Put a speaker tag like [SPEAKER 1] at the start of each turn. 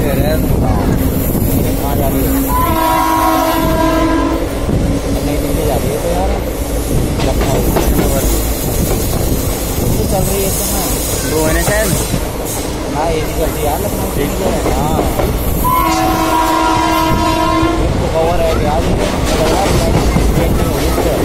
[SPEAKER 1] कहाँ जा रही है? नई दिल्ली जा रही है तो यार, लखनऊ तो चल रही है तो मैं
[SPEAKER 2] वो है ना शायद।
[SPEAKER 1] हाँ ये नहीं चलती यार लखनऊ से निकले हैं। हाँ एक तो कवर है यार, ये लग रहा है